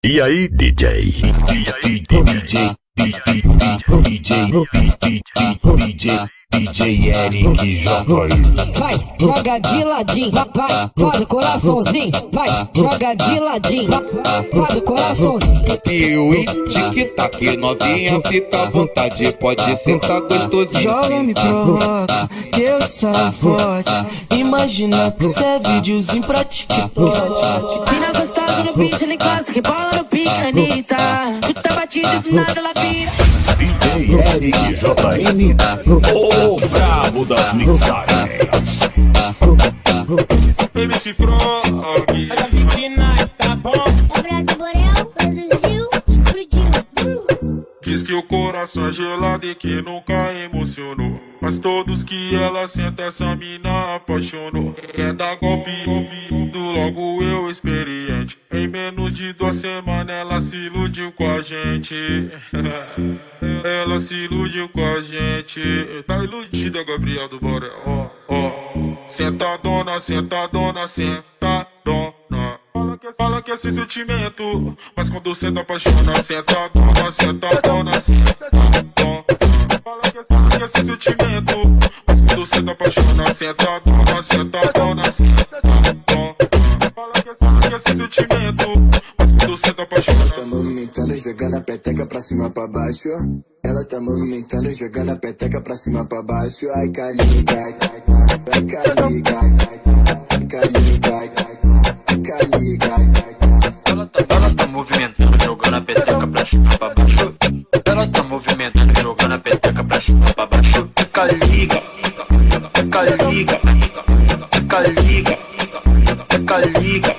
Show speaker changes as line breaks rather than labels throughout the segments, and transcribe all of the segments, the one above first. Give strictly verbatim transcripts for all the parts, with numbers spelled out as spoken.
E aí, D J? E aí, D J? D J, D J, D J Eric joga aí.
Vai, joga de ladinho, vai, vai, faz o coraçãozinho. Vai, joga de ladinho, vai, faz o coraçãozinho.
E o tic-tac, novinha, fica à vontade, pode sentar gostosinho.
Joga, me provoca, que eu te saio forte. Imagina que cê é videozinho pra TikTok.
Mina gostosa no beat, ela encosta, que bola no pica, Anitta. Puta batida, do nada ela vira.
D J Eric J N, o brabo das mixagens.
M C Frog,
A Davidina, tá bom?
O Brado Borel produziu, explodiu.
diz que o coração é gelado e que nunca emocionou. Mas todos que ela senta, essa mina apaixonou. Quer dar golpe, do logo eu experiente. Em menos de duas semanas ela se iludiu com a gente. Ela se iludiu com a gente. Tá iludida, Gabriel do Borel. Ó, ó. Sentadona, sentadona, sentadona. Fala que, fala que é sem sentimento, mas quando senta apaixona. Sentadona, sentadona, sentadona. Fala que, fala que é sem sentimento, mas quando senta apaixona. Sentadona, sentadona, sentadona. Fala que, fala que é sem sentimento, mas quando senta apaixona.
Ela tá movimentando, jogando a peteca pra cima pra baixo. Ela tá movimentando, jogando a peteca pra cima pra baixo. Ai, caliga, ai, caliga, ai, caliga, ai, caliga, ai, caliga.
Ela tá, ela tá movimentando, jogando a peteca pra cima pra baixo. Ela tá movimentando, jogando a peteca pra cima pra baixo. Caliga, caliga, caliga, caliga.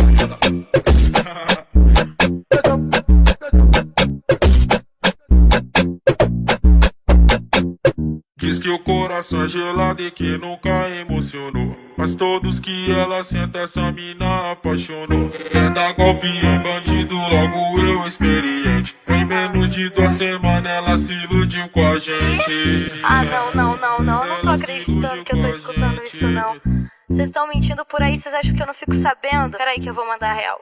Diz que o coração é gelado e que nunca emocionou. Mas todos que ela senta, essa mina apaixonou. Quer dar golpe em bandido, logo eu experiente. Em menos de duas semanas ela se iludiu com a gente.
Ah, não, não, não, não. Eu não tô acreditando que eu tô escutando isso, não. Vocês estão mentindo por aí, vocês acham que eu não fico sabendo? Peraí que eu vou mandar a real.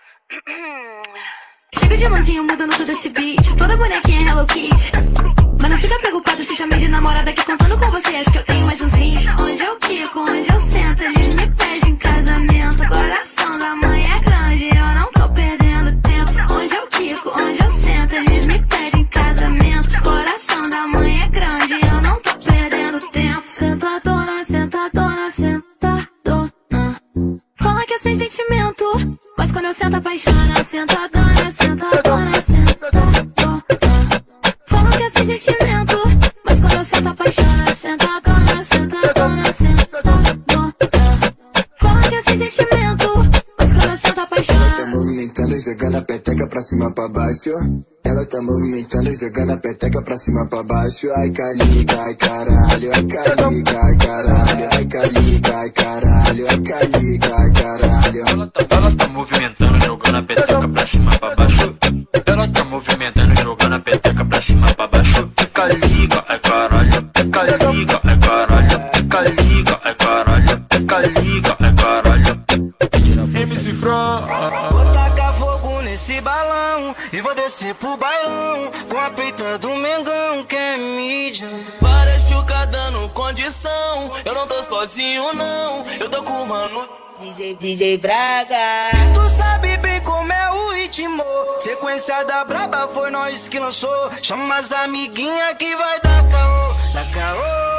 Chega de mansinho mudando todo esse beat. Toda bonequinha Hello Kitty. Mas não fica preocupada se chamei de namorada que contando com você. Acho que eu tenho mais uns vinte. Onde eu quico, onde eu sento, eles me pedem casamento. Coração da mãe é grande, eu não tô perdendo tempo. Onde eu quico, onde eu sento, eles me pedem casamento. Coração da mãe é grande, eu não tô perdendo tempo. Sentadona, sentadona, sentadona. Fala que é sem sentimento, mas quando eu sento apaixona. Sentadona, sentadona, sentadona. Fala que é sem sentimento, mas quando eu sento apaixona. Sentadona, sentadona, sentadona. Fala que é sem sentimento, mas quando eu sento apaixona.
Ela tá movimentando, jogando a peteca pra cima pra baixo. Ela tá movimentando, jogando a peteca pra cima pra baixo. Ai, caliga, ai, caralho, ai, caliga, ai, caralho, ai, caliga, ai, caralho, ai, caliga, ai, caralho.
Ela tá, ela tá movimentando, jogando a peteca pra cima pra baixo. Ela tá movimentando, jogando a peteca pra cima pra baixo. Caliga, ai caralho, caliga, ai caralho, caliga, ai caralho, caliga, ai caralho.
M C Frog.
Vou tacar fogo nesse balão e vou descer pro bailão com a peita do Mengão que é mídia.
Para chuca dando condição, eu não tô sozinho não, eu tô com o mano
D J, D J Braga.
Tu sabe bem como é o ritmo. Sequência da braba foi nós que lançou. Chama as amiguinha que vai dar caô, dar caô.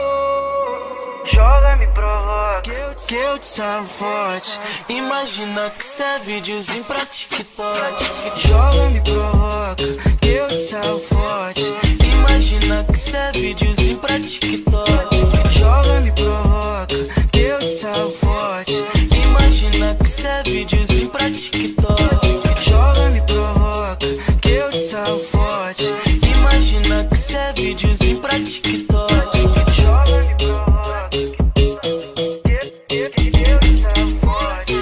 Joga, me provoca, que eu, que eu te salvo forte.
Imagina que cê é videozinho pra TikTok.
Joga, me provoca, que eu te salvo forte.
Imagina que cê é videozinho pra TikTok.
Joga, me provoca, que eu te salvo forte.
Imagina que cê é videozinho pra TikTok.
Joga, me provoca, que eu te salvo forte.
Imagina que cê é videozinho pra TikTok.
Joga, me provoca, que eu te salvo forte.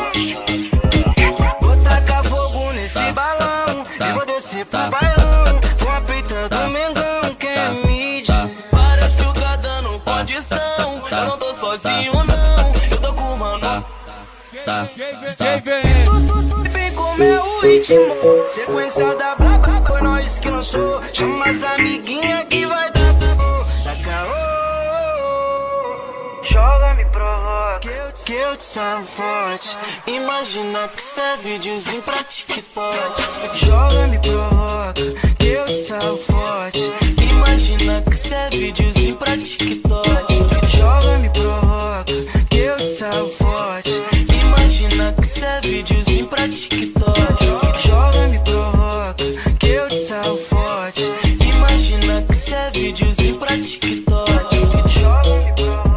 Vou tacar fogo nesse balão e vou descer pro bailão com a peita do Mengão que é mídia.
Para chuca dando condição, eu não tô sozinho não, eu tô com o mano.
Quem vem?
Tu sabe bem como é o o ritmo. Sequência da braba, foi nós que lançou. Chama as amiguinhas que vai dar caô. Dá caô. Joga, me provoca, que eu te, que eu te salvo forte.
Imagina que cê é videozinho pra TikTok.
Joga, me provoca, que eu te salvo forte.
Imagina que cê é videozinho pra TikTok.
Joga, me provoca, que eu te salvo forte.
Imagina que cê é videozinho pra TikTok.
Joga, me provoca, que eu te salvo forte.
Imagina que cê é videozinho pra TikTok.
Joga, me provoca.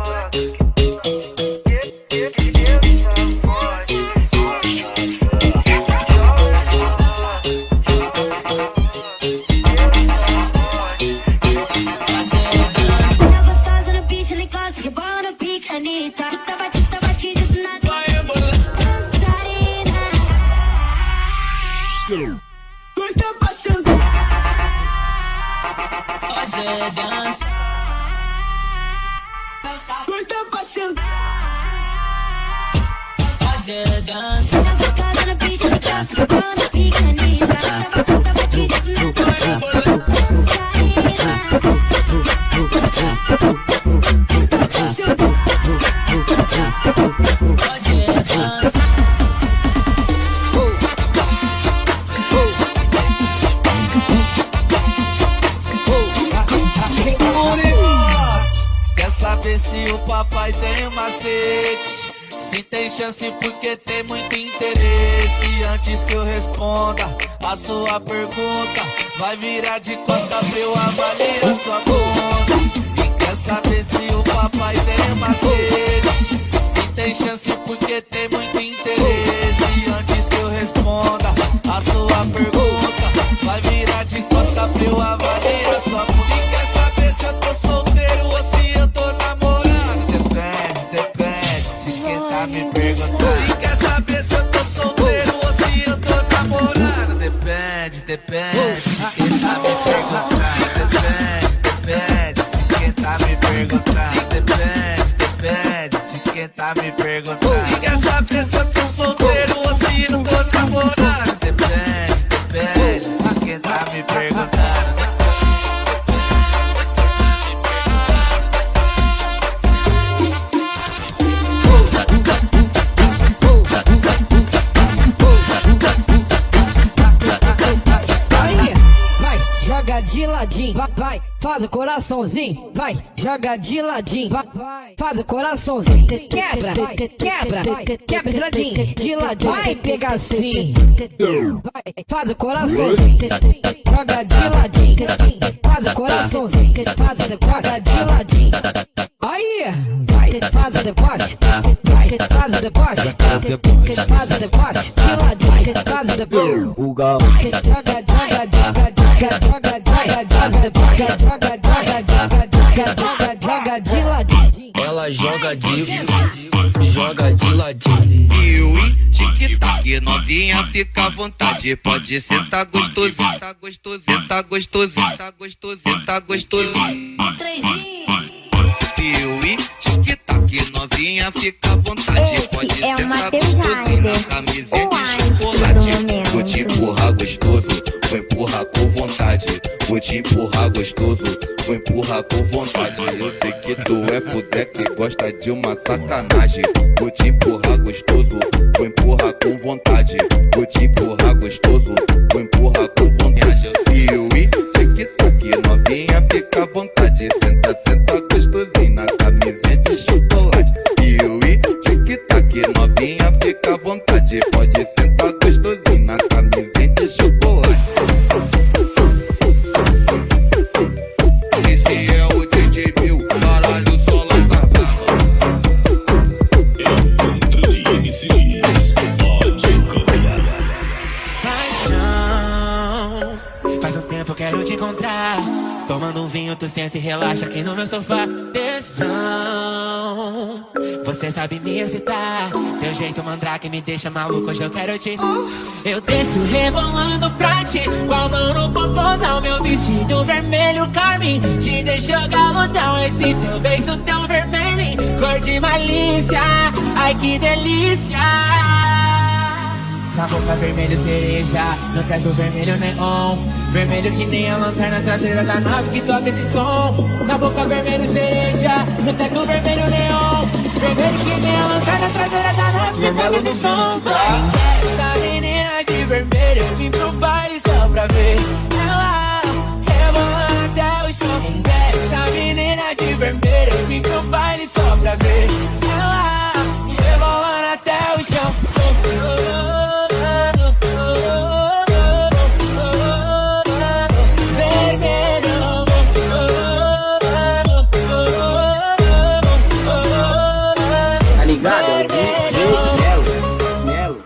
Quer saber se o papai tem macete? Se tem chance porque tem muito interesse. Antes que eu responda a sua pergunta, vai virar de costa pra eu avaliar sua conta. E quer saber se o papai tem macete? Se tem chance porque tem muito interesse. Antes que eu responda a sua pergunta, vai virar de costa pra eu avaliar sua conta. E quer saber se eu tô solteiro ou se eu tô namorando? Depende, depende de quem tá me perguntando. E quer saber se eu tô solteiro ou se eu tô namorando? Depende, depende de quem tá me perguntando. Depende, depende de quem tá me perguntando. Depende, depende de quem tá me perguntando. E quer saber se eu tô solteiro ou se eu tô namorando? Depende, depende de quem tá me perguntando.
Joga de ladinho, vai, vai, faz o coraçãozinho, vai, joga de ladinho, vai, vai, faz o coraçãozinho, quebra, quebra, quebra de ladinho, de ladinho, vai pegar assim, vai, faz o coraçãozinho, joga de ladinho, faz o coraçãozinho, faz o joga de ladinho, aí, vai, faz o deboche, vai, faz o deboche, faz o deboche, de ladinho, faz o deboche, joga, joga, joga, joga, joga, joga, joga, joga, joga, joga, joga de ladinho.
Ela joga de, joga de ladinho.
Ui, tic-tac, novinha, fica à vontade. Pode sentar gostoso, tá gostoso, tá gostoso, tá gostoso, tá gostoso. Ui, tic-tac, novinha, fica à vontade. Pode sentar gostoso na camiseta de chocolate. Vou te empurrar gostoso, vou empurrar com vontade. Vou te empurrar gostoso, vou empurrar com vontade. Eu sei que tu é puder que gosta de uma sacanagem. Vou te empurrar gostoso, vou empurrar com vontade. Vou te empurrar gostoso, vou empurrar com vontade. Eu sei, tic-tac, novinha, fica à vontade. Senta, senta gostosinho na camisinha de chocolate. Eu tic-tac, novinha, fica à vontade. Pode sentar gostosinho na camisinha de chocolate. Esse é o D J Bill, baralho só lança
Encontro de M Cs, pode copiar.
Paixão, faz um tempo eu quero te encontrar. Tomando um vinho, tu senta e relaxa aqui no meu sofá. Tesão, você sabe me excitar. Teu jeito mandrake me deixa maluco, hoje eu quero te. Eu desço rebolando pra ti, com a mão no popozão. Meu vestido vermelho carmim te deixou galudão. Esse teu beijo tão vermelho, cor de malícia. Ai que delícia. Na boca vermelho cereja, no teto vermelho neon. Vermelho que nem a lanterna traseira da nave que toca esse som. Na boca vermelho cereja, no teto vermelho neon. Vermelho que nem a lanterna traseira da nave que toca esse som. Essa menina de vermelho, eu vim pro baile só pra ver ela rebolando até o chão. Essa menina de vermelho, eu vim pro baile só pra ver ela rebolando até o chão.
Tá ligado? É o D J Melo, Melo,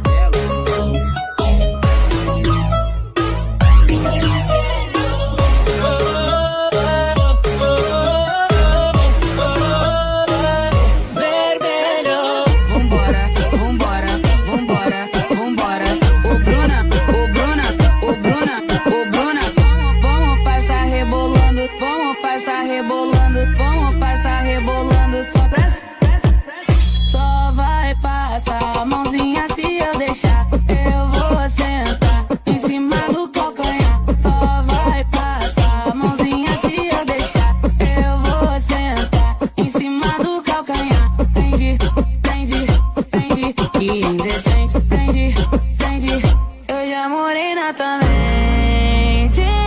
Vermelho. Vambora, vambora, vambora, vambora. O Bruna, o Bruna, o Bruna, o Bruna. Vamos, vamos passar rebolando, vamos passar rebolando, vamos passar rebolando só pra. Só vai passar a mãozinha se eu deixar. Eu vou sentar em cima do calcanhar. Só vai passar a mãozinha se eu deixar. Eu vou sentar em cima do calcanhar. Prende, prende, prende. Que indecente. Prende, prende. Eu já morei na também.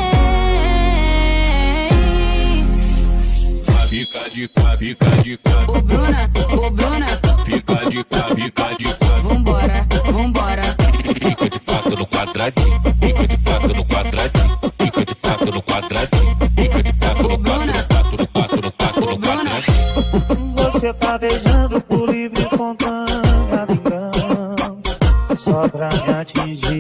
Fica de qua, fica de qua.
O Bruna, o Bruna.
Fica de qua, fica de qua.
Vambora, vambora.
Fica de quatro no quadradinho. Fica de quatro no quadradinho. Fica de quatro no quadradinho. Fica de quatro no quatro, no quatro, no quatro, no quatro, no quadradinho.
Você tá beijando por livre e espontânea vingança, só pra me atingir.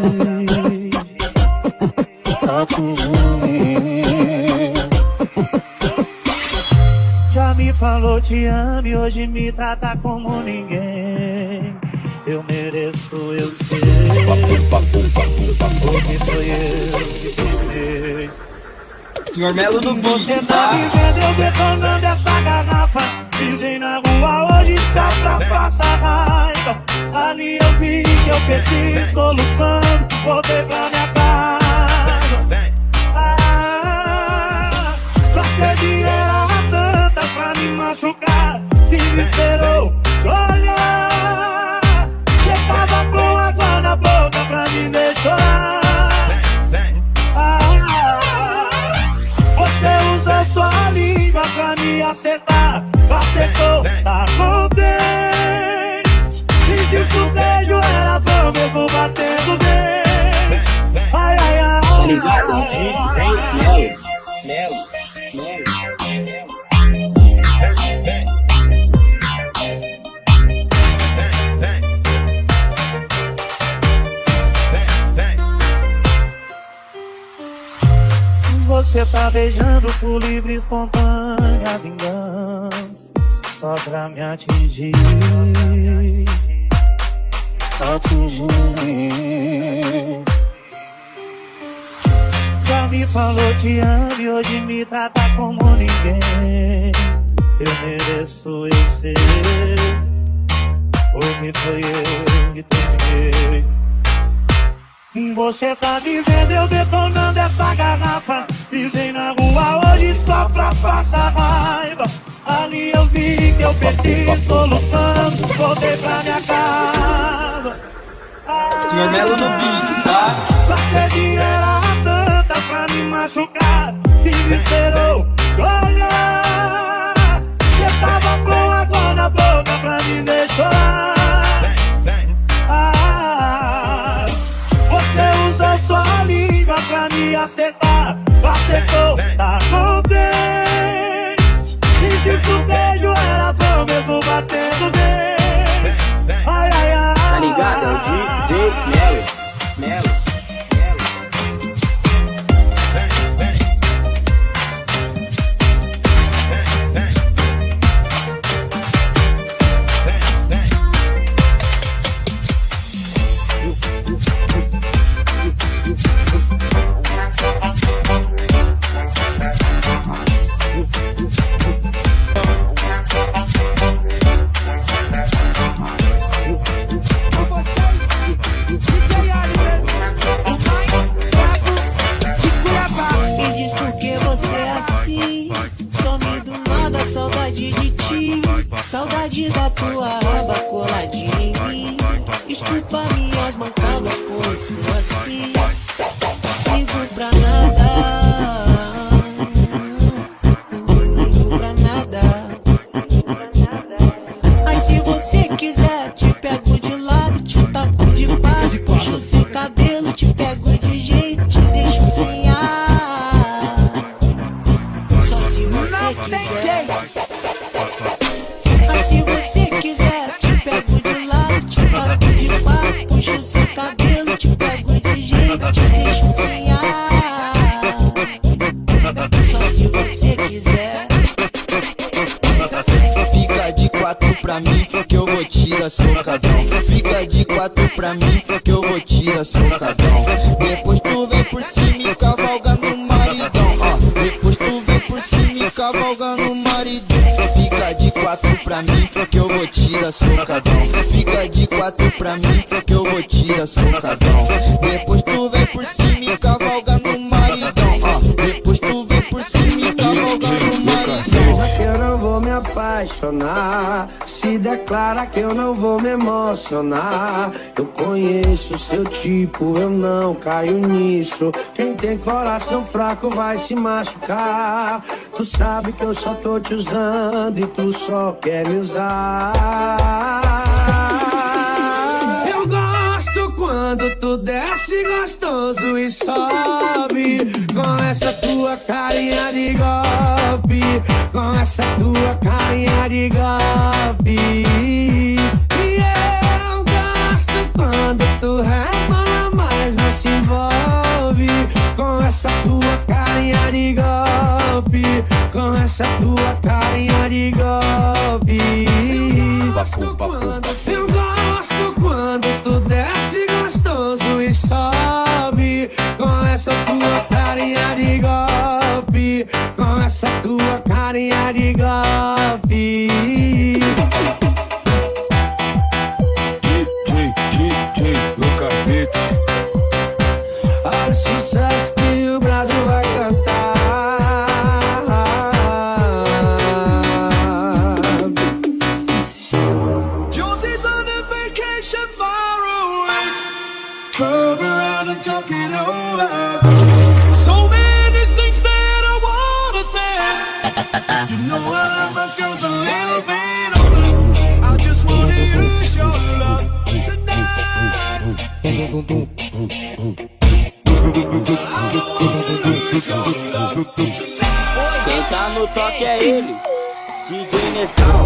Tá tudo bem. Já me falou te amo e hoje me trata como ninguém. Eu mereço, eu sei. Hoje foi eu que peguei.
Senhor Melo do
Você tá vivendo, eu detonando essa garrafa. Dizem na rua hoje só pra passar raiva. Ali eu vi que eu perdi solução. Voltei pra minha casa. Ah, sua sede era tanta pra me machucar que me esperou olhar. Você tava com água na boca pra me deixar. Você usa sua língua pra me acertar. Acertou, tá contente. Senti que o beijo era bom, eu vou batendo bem. Ai, ai, ai.
Tá ligado? D J Melo, Melo, Melo.
Você tá beijando por livre e espontânea vingança, só pra me atingir. Atingir. Já me falou te amo e hoje me trata como ninguém. Eu mereço, eu sei. Hoje foi eu que terminei. Você tá dizendo, eu detonando essa garrafa. Dizem na rua hoje só pra passar raiva. Ali eu vi que eu perdi solução. Voltei pra minha casa.
Senhor Melo no beat, tá?
Sua sede era tanta pra me machucar que me esperou olhar. Você tava com água na boca pra me deixar. Ah, você usa sua língua pra me acertar. Acertou, tá contente. Senti que o beijo era bom, mesmo batendo bem. Ai, ai, ai.
Tá ligado? É o D J Melo, Melo.
as minhas mancadas, pois sou assim. Ligo pra nada, não ligo pra nada. Aí se você quiser, te pego de lado, te tapo de quatro, puxo o seu cabelo, te pego de jeito, te deixo sem ar. Só se você quiser. Mas se você quiser, te pego de lado, te tapo de quatro, puxo o seu cabelo, te pego de jeito, te deixo sem ar. Só se você quiser.
Fica de quatro pra mim que eu vou tirar socadão. Fica de quatro pra mim que eu vou tirar socadão. Depois tu vem por cima e cavalga no maridão. Ó, depois tu vem por cima e cavalga no maridão. Fica de quatro pra mim que eu vou tirar socadão. Fica de quatro pra mim que eu vou tirar socadão. Depois tu vem por cima e cavalga no maridão. Ó, depois tu vem por cima e cavalga no maridão.
Que eu não vou me apaixonar, se declara que eu não vou me emocionar. Eu conheço seu tipo, eu não caio nisso. Quem tem coração fraco vai se machucar. Tu sabe que eu só tô te usando e tu só quer me usar. Eu gosto quando tu desce gostoso e sobe, com essa tua carinha de golpe, com essa tua carinha de golpe. E eu gosto quando tu rebola, mas não se envolve, com essa tua carinha de golpe, com essa tua carinha de golpe. Eu gosto quando, eu gosto quando tu desce gostoso e sobe, com essa tua carinha de golpe, com essa tua carinha de golpe.
D J, D J, Lucas Beats.
Olha o sucesso que o Brasil vai cantar.
Josie's on a vacation far away. Turn around and talk it over. So many things that I wanna say. You know I love my girls a little bit older. I just wanna use your love tonight. I wanna use your love tonight.
Quem tá no toque é ele, D J Nescau.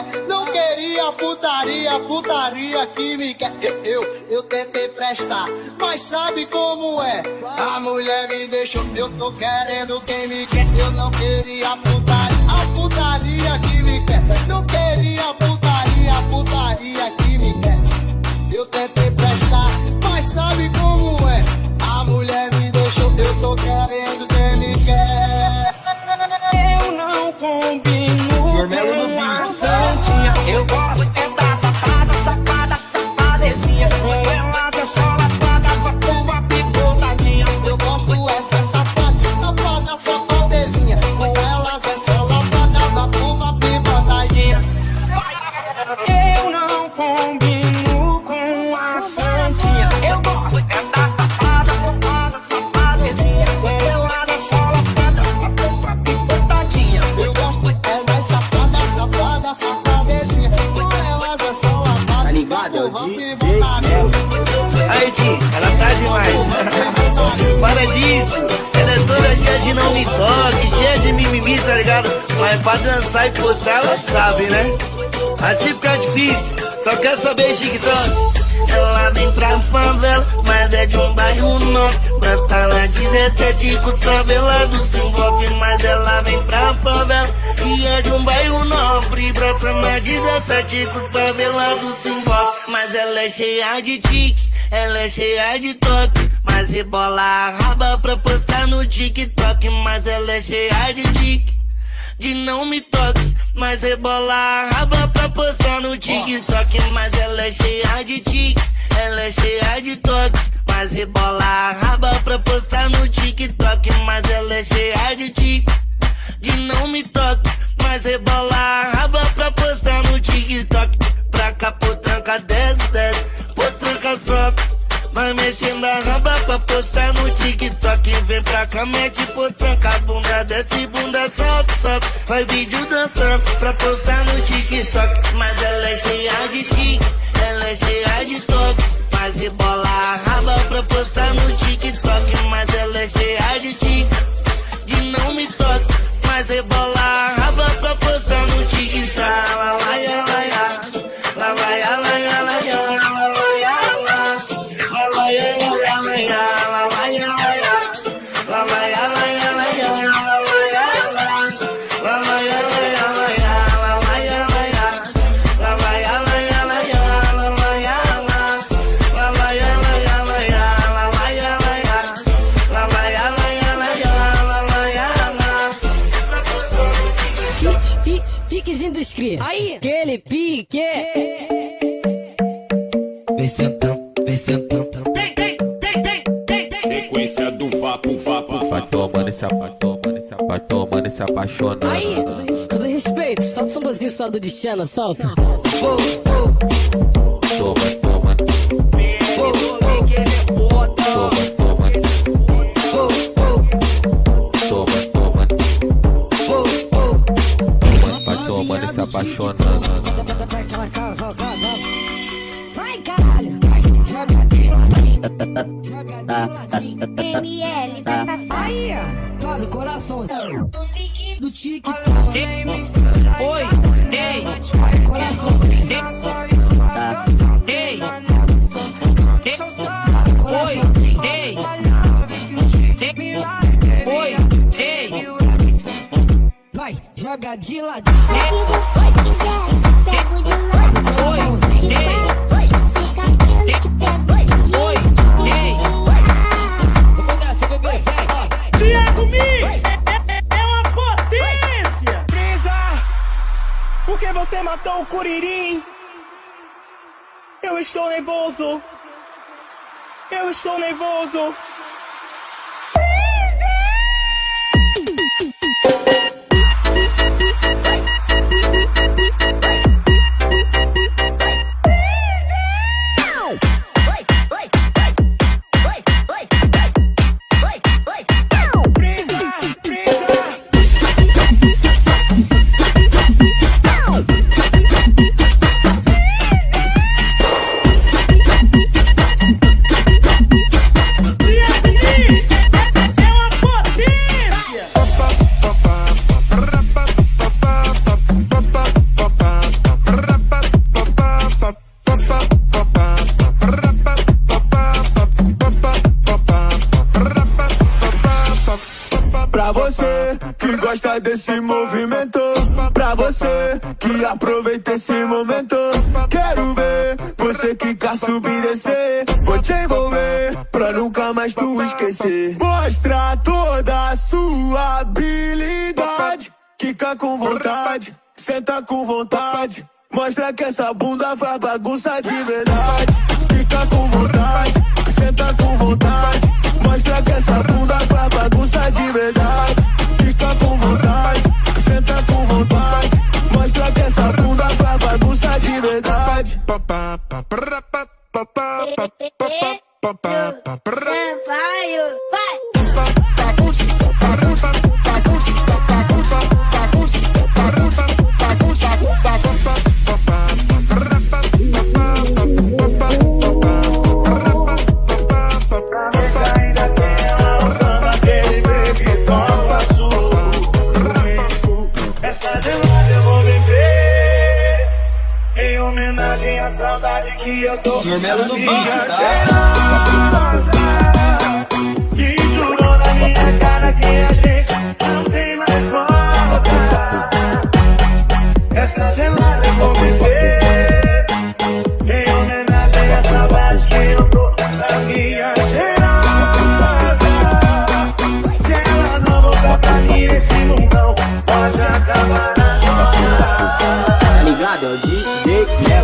quer. Não queria putaria, putaria que me quer. Eu, eu, eu tentei prestar, mas sabe como é? A mulher me deixou, eu tô querendo quem me quer. Eu não queria putaria, a putaria que me quer. Não queria putaria, putaria que me quer. Eu tentei prestar, mas sabe como é? A mulher me deixou, eu tô querendo quem me quer.
Eu não combino com a santinha. Eu gosto é da safada, safada, safadezinha. Com elas é só lapada, vapo, vapo, tadinha.
Eu gosto é da safada, safada, safadezinha. Com elas é só lapada, vapo, vapo, tadinha.
Eu não combino com a santinha. Eu gosto é da safada, safada, safadezinha. Com elas é só lapada, vapo, vapo, tadinha.
Eu gosto é mais safada, safada, safadezinha. Com elas é só lapada,
tá ligado? É o
vapo,
D
vapo,
J
tadinha.
Aí, Ti, ela tá demais. Para disso. Ela é toda cheia de não me toque, cheia de mimimi, tá ligado? Mas pra dançar e postar, ela sabe, né? Assim fica difícil, só quer saber de TikTok. Ela vem pra favela, mas é de um bairro nobre. Brota na dezessete com os favelados se envolve. Mas ela vem pra favela e é de um bairro nobre. Brota na dezessete com os favelados se envolve. Mas ela é cheia de tique, ela é cheia de toque. Mas rebola a raba pra postar no TikTok. Mas ela é cheia de tique, de não me toque. Mas rebola a raba pra postar no TikTok. Mas ela é cheia de tique, ela é cheia de toque. Mas rebola a raba pra postar no TikTok. Mas ela é cheia de tique, de não me toque. Mas rebola a raba pra postar no TikTok. Pra cá, potranca, desce, desce, potranca, sobe. Vai mexendo a raba pra postar no TikTok. Vem pra cá, mete potranca, bunda desce, bunda sobe, sobe. Vai vídeo dançando pra postar no TikTok. Mas ela é cheia de tique, ela é cheia de toque. Mas rebola a raba pra postar no TikTok. Mas ela é cheia de tique, de não me toque. Mas rebola a raba pra postar no TikTok. Lá vai, lá vai, lá vai, lá vai, lá vai, lá vai.
Piquezinho dos cria. Aí, aquele pique.
Vem sentão, vem sentão.
Sequência do vapo, vapo. Vai tomando esse vai tomando esse vai tomando esse apaixonando.
Aí, tudo, tudo respeito. Solta o sambazinho só do Dixana, solta.
Toma, toma. Toma, toma. Toma, toma. Vai tomando esse apaixonando.
Vai, caralho. Joga de ladinho.
M L, vai passar.
Aí, faz o coração.
Do TikTok.
Oi, ei,
Coração.
ei,
Oi,
ei, oi, ei.
Vai, joga de ladinho.
Se você quiser, te pego de lado.
Oi,
Se
ei,
for esse cabelo, te pego de
oi, ei.
Eu vou nessa, bebê, vai.
Thiago Mix é, é uma potência. Brisa, porque você matou o Curirim. Eu estou nervoso. Eu estou nervoso.
aproveita esse momento. Quero ver você quicar, subir e descer. Vou te envolver pra nunca mais tu esquecer. Mostra toda a sua habilidade. Quica com vontade, senta com vontade. Mostra que essa bunda faz bagunça de verdade. Quica com vontade, senta com vontade. Mostra que essa bunda faz bagunça de verdade. Quica com vontade, senta com vontade. Mostra que essa bunda faz bagunça de verdade.
A saudade que eu tô
Normelo no beat, tá?
Que jurou na minha cara que a gente não tem mais volta. Essa gelada eu vou beber em homenagem à saudade que eu tô na minha gelada. Se ela não voltar pra mim esse mundão pode acabar na hora.
Tá ligado? É o D J Melo.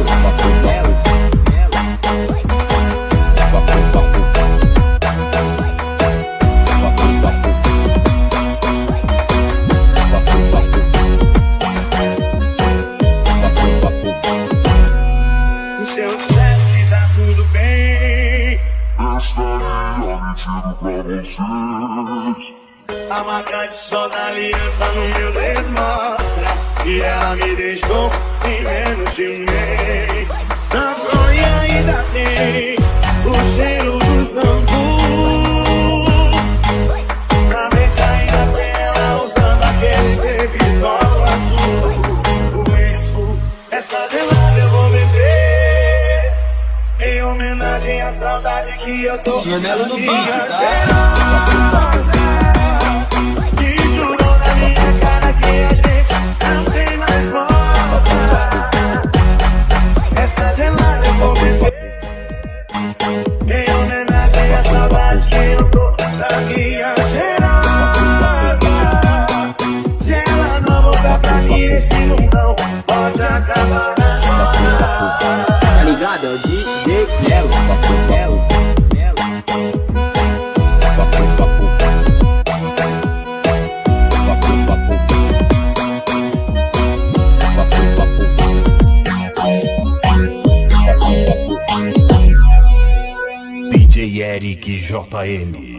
A marca de sol da aliança no meu dedo mostra que ela me deixou em menos de um mês. Na fronha ainda tem o cheiro do shampoo. Na beca ainda tem ela usando aquele baby doll azul. Por isso, essa gelada eu vou beber em homenagem à saudade que eu tô.
Normelo no beat, tá?
Em homenagem à saudade que eu tô na minha gelada. Se ela não voltar pra mim esse mundão pode acabar na hora.
Tá ligado? É o D J Melo. Melo.
D J Eric J M.